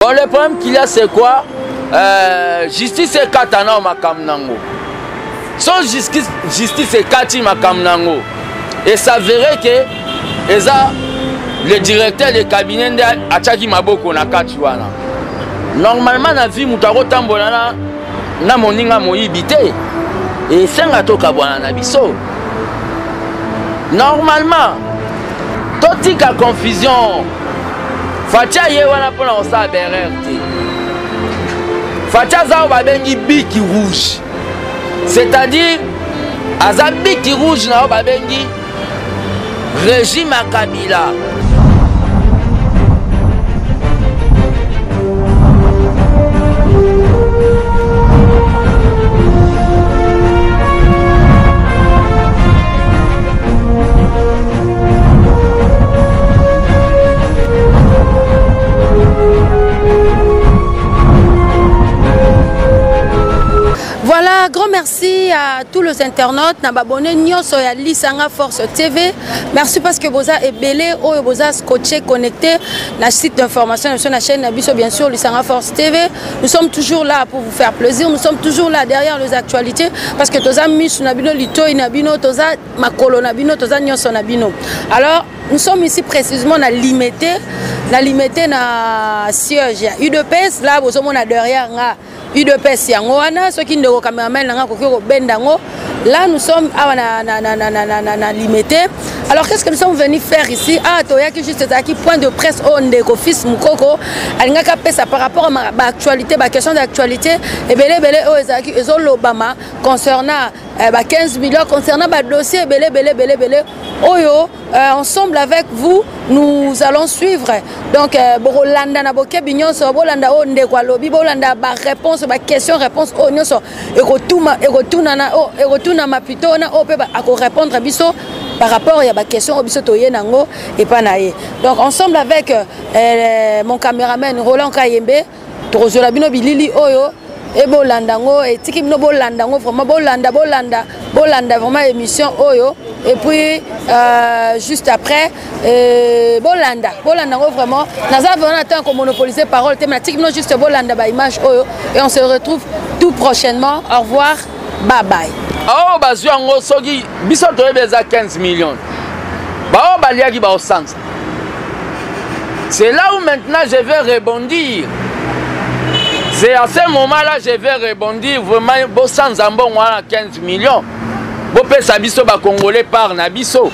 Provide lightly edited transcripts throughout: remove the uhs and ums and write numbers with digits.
Bon, le problème qu'il y a, c'est quoi? Justice est katana au makamnango. Sans justice est kati makamnango. Et ça verrait que le directeur de cabinet de Achaki Maboko na katiwana. Normalement, na vie mutaro tambolana na moninga moyibité. Et c'est un toka bwana na biso. Normalement, toute la confusion. Fatia yewana pona osa BRT. Fatia za babengi biki rouge. C'est-à-dire aza biki rouge na babengi régime à Kabila. Voilà, grand merci à tous les internautes. N'a abonné Nyoso ya Lisanga Force TV. Merci parce que vous avez belé ou vous avez scotché connecté la site d'information sur la chaîne Nabiso, bien sûr Lisanga Force TV. Nous sommes toujours là pour vous faire plaisir. Nous sommes toujours là derrière les actualités parce que tous amis sur Nabino Lito Nabino tous makolo Nabino tous Nyoso Nabino. Alors nous sommes ici précisément na limité na siège UDPS là vous sommes derrière nga UDPS yango wana ceux qui ndeko cameraman nga kokiko bendango. Là nous sommes na limité. Alors qu'est-ce que nous sommes venus faire ici? Ah toya qui juste à qui point de presse au ndeko fils mukoko alingaka pesa par rapport à actualité, question d'actualité et belé o ezaki ezolobama concernant 15 millions concernant dossier belé oyo ensemble avec vous nous allons suivre donc bolanda na boke binyonso bolanda o ndeko alobi bolanda ba réponse ba question réponse o nyonso ekotuna mapito na o pe ako répondre biso par rapport à la question biso toye nango et pas naé. Donc ensemble avec mon caméraman Roland Kayembe tozola bino bilili oyo et bolandango et tiki no bolandango vraiment bolanda vraiment émission oyo et puis juste après bolandango vraiment naza vraiment attend qu'on monopoliser parole thématique non juste bolanda ba image oyo et on se retrouve tout prochainement. Au revoir, bye bye. Oh bazuango sogi biso toyebeza 15 millions. Ba baliaki ba osanza. C'est là où maintenant je vais rebondir. C'est à ce moment-là je vais rebondir vraiment bo sans ambon wana 15 millions. Bo pesa biso ba congolais par na biso.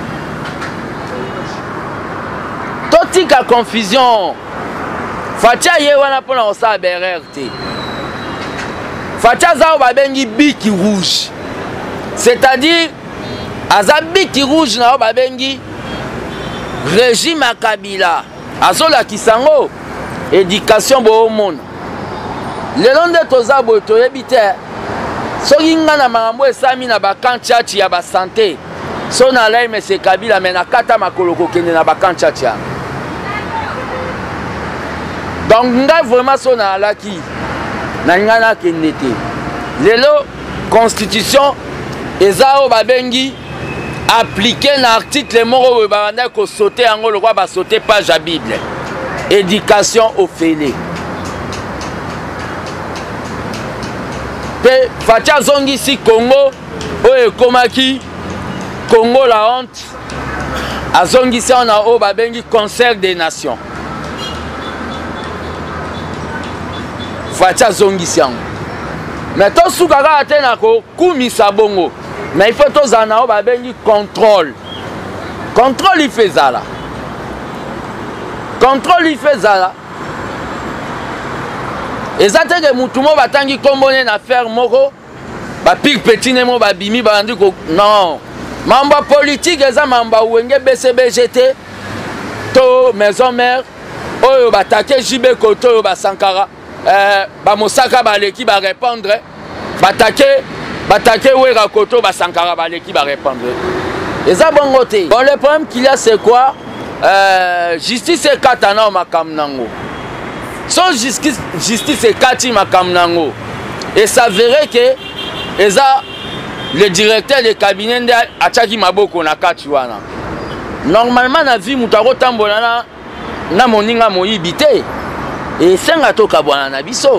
Totika confusion. Fatia yewana pona osa BRT. Fatia za babengi biki rouge. C'est-à-dire aza biki rouge na babengi régime à Kabila. Azola kisango éducation bo monde. Le nom de toza boto yebite soki nga na makambo esami na bakanchachi ya ba santé so na lai monsieur Kabila mena kata makoloko kende na bakanchachi. Donc nga vraiment so na alaki na ngana kende te. Lelo constitution ezao babengi appliqué na article moko babanda ko sauter yango lokwa ba sauter page ya Bible. Éducation au félé. Pe Fatia zongi si Congo oye komaki Congo la honte azongi si on a o babengi concert des nations. Fatia zongi si yango. Mais to sukaka atena ko kumisa bongo. Mais il faut to zana o babengi contrôle. Contrôle il fait ça là. Contrôle il fait ça là. Ezate ke mutumo batangi kombone na faire moko ba pig petit nemo ba bimi ba ndiko non mamba politique eza mamba wenge BCBGT to maison mère oyo batake JB Koto oyo ba Sankara ba Mosaka ba leki ba répondre batake Wera Koto ba Sankara ba leki ba répondre eza bongo te. Bon le problème qu'il y a c'est quoi justice est katana au makamnango. Sans justice et kati makamnango. Et ça verrait que le directeur de cabinet de Achaki Maboko na katiwana. Normalement na vie mutaro tambolana na moninga moyibité. et senga toka bwana na biso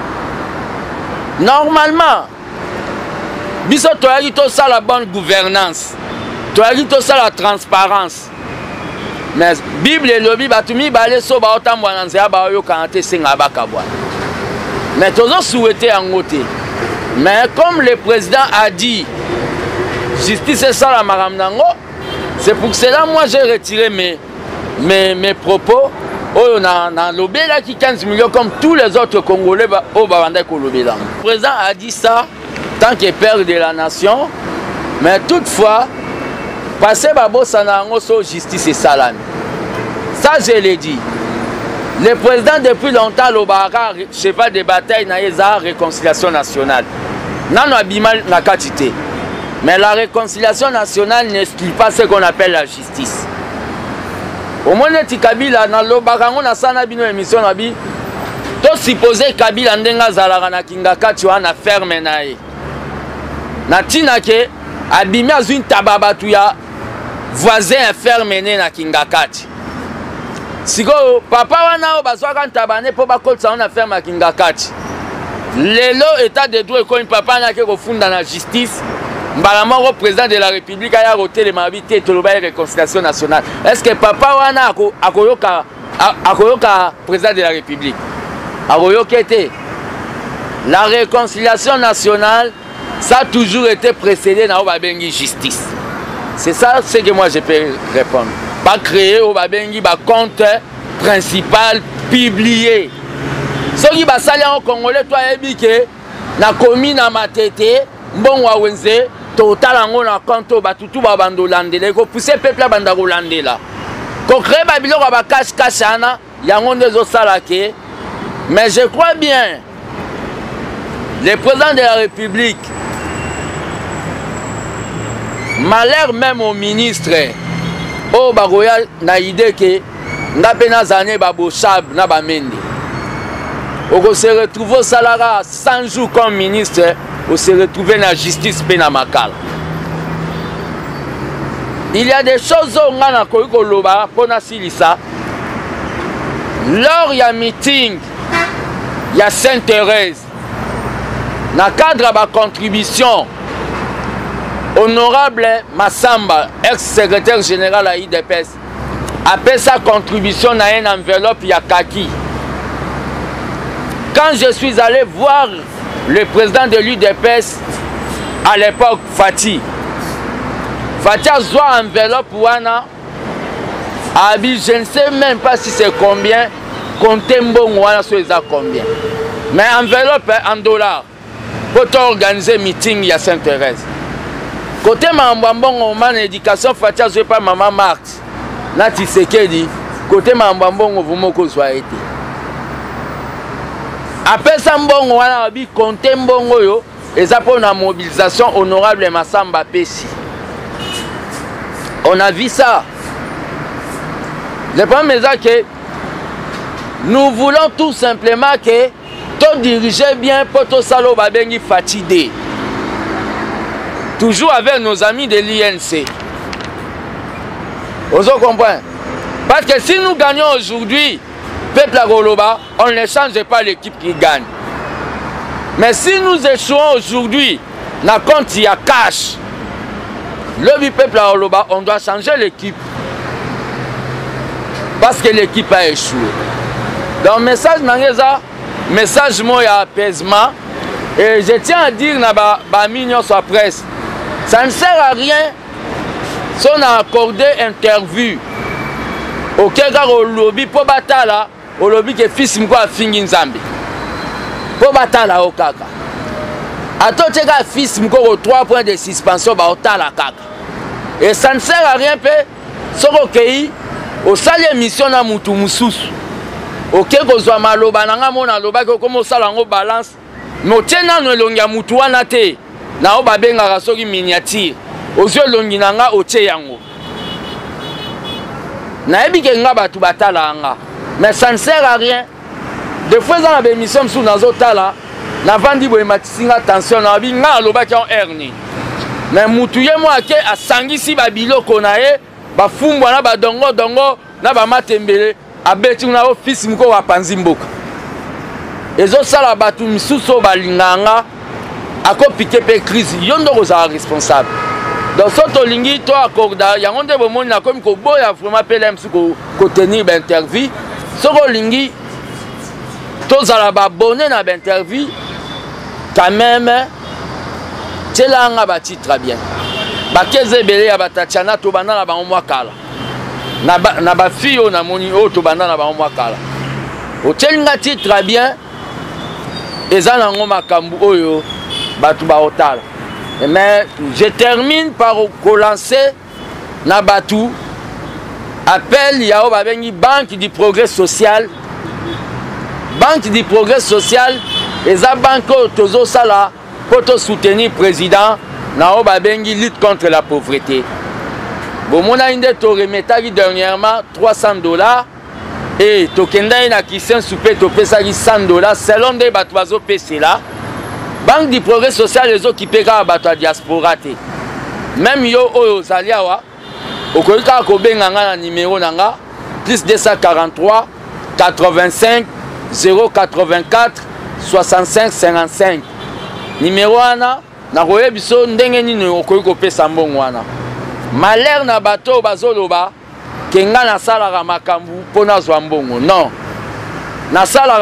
normalement biso toyaki tosala la bonne gouvernance toyaki tosala la transparence mais Bible elobi batu mibale so baotambwa na nzela baoyokana te senga bakabwana mais tozo souhaité yango te mais comme le président a dit justice est ça la maramnango. C'est pour cela moi j'ai retiré mes propos. Oh, on a lobé là qui 15 millions comme tous les autres Congolais au Bawanda Kolobé là. Le président a dit ça tant que père de la nation. Mais toutefois, passer Babo Sanango sur justice et salami. Ça je l'ai dit. Le président depuis longtemps l'Obara cheval de bataille na yeza réconciliation nationale. Nano abimal na katite. Mais la réconciliation nationale n'exclut pas ce qu'on appelle la justice. Au moins, Kabila, dans le Barango, na sana bino émission, to supposé Kabila ndenga zalara na kingaka tu na ferme nae. Na tina ke abimi azun tababatu ya voisin ferme na kingakati. Siko papa wana o bazwaka ntabane po bakotsa na ferme kingakati. Lelo état de droit ko papa na ke ko funda na justice. Mbalamoko président de la République a roté les mabité toloba réconciliation nationale. Est-ce que papa wana akoyoka président de la République? Akoyokete. La réconciliation nationale, ça a toujours été précédé dans Obabengi justice. C'est ça ce que moi je peux répondre. Pas créer Obabengi ba compte principal publié. Ce qui va salir en Congolais toi ebike na commune na matete mbon wa wenze total ango na konto batutu ba bando landela ko pousser peuple banda ko landela ko créer ba biloko ba cash ana yango ndezo salake. Mais je crois bien le président de la République malheur même au ministre au bagoya na idée que ndapena zane ba bochab na ba mende on se retrouve au salaire 100 jours comme ministre. On se retrouve dans la justice pénamakal. Il y a des choses où on a pour ça. Lors il y a meeting, il y a Sainte-Thérèse. Dans le cadre de la contribution, honorable Massamba, ex-secrétaire général à IDPS, après sa contribution dans une enveloppe, il y a kaki. Quand je suis allé voir le président de l'UDPS à l'époque, Fati a joué enveloppe wana abi, je ne sais même pas si c'est combien, comptez bon wana so ça combien. Mais enveloppe en dollars pour organiser meeting il y a Sainte-Thérèse. Côté Mambambon man éducation Fati a joué par maman Marthe. Là tu sais qu'elle dit côté Mambambon vous moko soit été. Après ça, on a compté et ça pour la mobilisation honorable Massamba Pessi. On a vu ça. Le problème est que nous voulons tout simplement que tout diriger bien pour tout salo babengi fatigué. Toujours avec nos amis de l'INC. Vous comprenez? Parce que si nous gagnons aujourd'hui, peuple à Goloba, on ne change pas l'équipe qui gagne. Mais si nous échouons aujourd'hui, dans compte il y a cash. Le peuple à Goloba, on doit changer l'équipe. Parce que l'équipe a échoué. Donc message Nangeza, message moi apaisement. Et je tiens à dire na mignon sur la presse. Ça ne sert à rien si on a accordé interview. Ok, car au lobby pour batala. Au lobby que fils mko a fingi nzambi. Pour batala au kaka. Attends, tu as fils mko au 3 points de suspension ba otala kaka. Et ça ne sert à rien pe soko kei au sali émission na mutu mususu. Ok ko zwa maloba nanga mona loba ko komo sala ngo balance. Mais tiena no longia mutu wana te. Na o babenga rasoki miniature. Ozyo longi nanga otie yango. Na ebike nga batu batala anga. Mais ça ne sert à rien. De fois dans la émission sous nazotala, na vandi boy matisinga attention na bi nga loba ki on erni. Mais mutuye moi ke asangisi ba biloko na ye, ba fumbwa na ba dongo na ba matembele, abeti na office mko wa panzi mboka. ezosala bato misusu balinganga akopike pe crise yo ndo kozala responsable. Donc so tolingi to accorda yango nde bomoni nakomi koboya vraiment pe lemsu kotenir bainterview soko olingi tozala babone na bainterview quand même tielanga batitre bien bakeze ebele ya batatiana tobanda na bango mwa kala na bafille oyo namoni oyo tobanda na bango mwa kala otielinga titre bien eza nango makambo oyo bato baotala. Mais je termine par relancer na batu appel yao babengi Banque du Progrès Social. Banque du Progrès Social eza banque tozo sala pour soutenir président na o babengi lutte contre la pauvreté. Bomona inde to remetaki dernièrement $300 et tokenda na kisen soupe to pesaki $100 selon des batu bazo pese là. Banque du Progrès Social les autres qui payent à la diaspora. Même yo oyo zaliawa okoyika ko benga na numéro nanga plus 243 85 084 65 55. Numéro ana na koyebiso ndenge nini okoyiko pesa mbongo wana. Malheur na bato bazoloba kenga na sala makambu pona zwa mbongo. Non. Na sala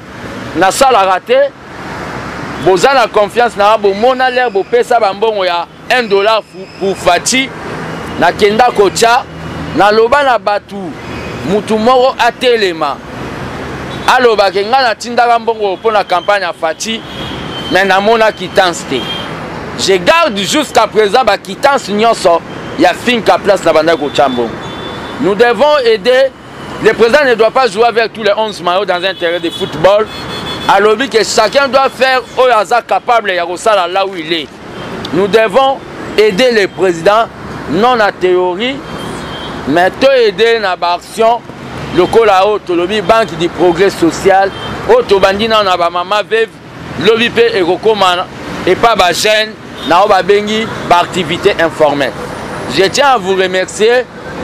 raté boza na confiance na bomona l'air bo pesa bambongo ya $1 pour Fati na kenda kocha na loba na batu mutu moko atelema aloba kenga na tindaka mbongo pour la campagne ya Fati mais na mona quittance te. Je garde jusqu'à présent ba quittance nyonso ya finka place na banda kocha mbongo. Nous devons aider. Le président ne doit pas jouer avec tous les 11 maillots dans un terrain de football. Alors que chacun doit faire Oyaza capable là où il est. Nous devons aider le président, non à théorie, mais aider dans l'action. Le Colao, le Banque du Progrès Social, Otobandina, on a maman veuve, l'OVP et Rokomana, et pas ma chaîne, Naoba Bengi, activité informelle. Je tiens à vous remercier.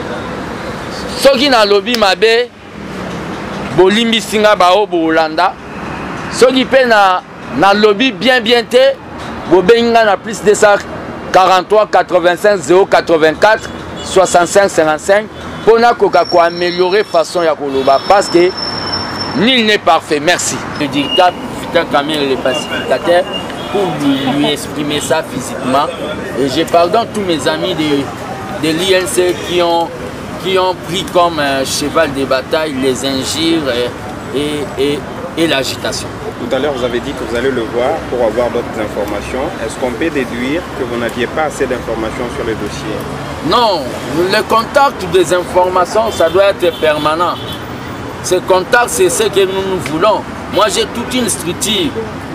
Ceux qui n'ont lobby Mabé, Bolimbi Singa Bao Bolanda. Ceux qui paient na lobby bien te, Bobenga na plus de 43 85 084 65 55 pour qu'on améliorer façon ya koloba parce que nul n'est parfait. Merci. Le dictat Vital Kamerhe le pacificateur pour lui exprimer ça physiquement et je pardonne tous mes amis de l'INC qui ont pris comme cheval de bataille les injures et l'agitation. Tout à l'heure, vous avez dit que vous allez le voir pour avoir d'autres informations. Est-ce qu'on peut déduire que vous n'aviez pas assez d'informations sur le dossier? Non, le contact des informations, ça doit être permanent. Ce contact, c'est ce que nous voulons. Moi, j'ai toute une structure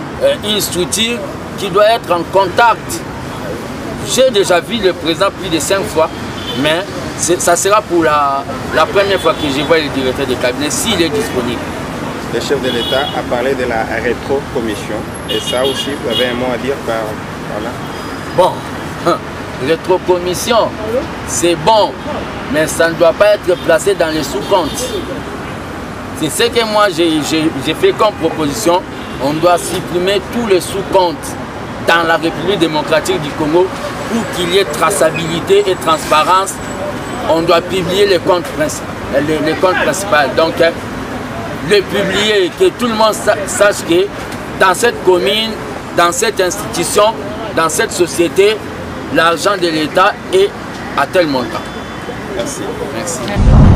qui doit être en contact. J'ai déjà vu le président plus de 5 fois, mais ça sera pour la première fois que je vois le directeur de cabinet, s'il est disponible. Le chef de l'État a parlé de la rétro-commission. Et ça aussi, vous avez un mot à dire par là? Bon, rétro-commission, c'est bon, mais ça ne doit pas être placé dans les sous-comptes. C'est ce que moi j'ai fait comme proposition. On doit supprimer tous les sous-comptes dans la République démocratique du Congo pour qu'il y ait traçabilité et transparence. On doit publier les comptes principaux. Donc, le publier, que tout le monde sache que dans cette commune, dans cette institution, dans cette société, l'argent de l'État est à tel montant. Merci. Merci.